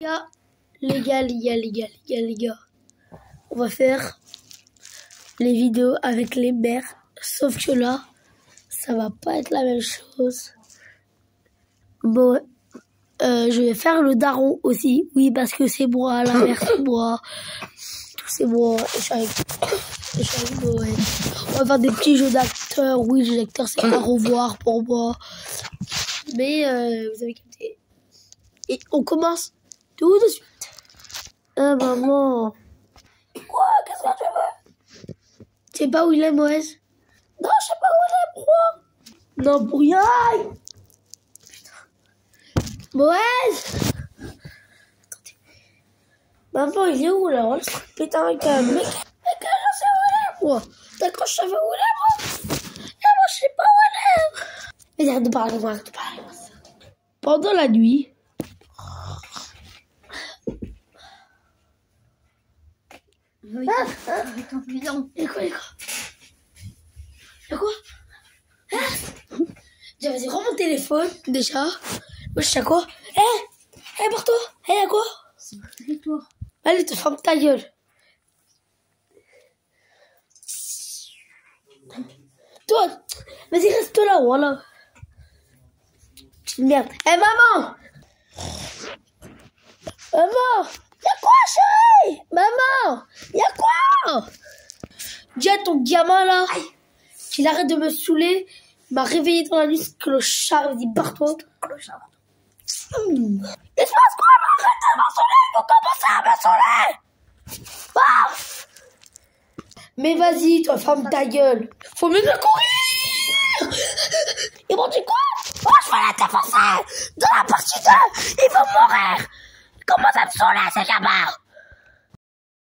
Les gars, on va faire les vidéos avec les mères, sauf que là, ça va pas être la même chose. Bon, je vais faire le daron aussi, oui, parce que c'est moi, la mère c'est moi, tout c'est moi, et je suis avec Noël. On va faire des petits jeux d'acteurs, oui, les acteurs c'est à revoir pour moi, mais vous avez capté. Et on commence tout de suite. Ah maman. Quoi? Qu'est-ce que tu veux? Tu sais pas où il est, Moïse? Non, je sais pas où il est, pourquoi? Non, pour rien. Putain. Moïse! Attendez. Maman, il est où là? On va se péter un câble. Mais je sais où il est, moi. D'accord, je sais où il est, moi. Et moi, je sais pas où il est. Mais arrête de parler, arrête de parler. Pendant la nuit, Oui, avec ton pilon. Et quoi? Hein? Vas-y, rends mon téléphone, déjà. Moi, je sais quoi? Hé, barre-toi. Y'a quoi? C'est mon territoire. Allez, te ferme ta gueule. Toi, vas-y, reste là, voilà. Petite merde. Maman! Maman! Y'a quoi, chérie? Maman! Y'a quoi? Dis à ton gamin, là, qu'il arrête de me saouler. Il m'a réveillé dans la nuit, ce clochard. Vas-y, barre-toi. Clochard. Il se passe quoi, là? Arrête de me saouler. Il faut commencer à me saouler. Ah! Mais vas-y, toi, ferme ta gueule. Faut mieux me courir. Ils m'ont dit quoi? Oh, je vais la défoncer. Dans la partie 2, il va mourir. Comment ça me saouler, ces gamins?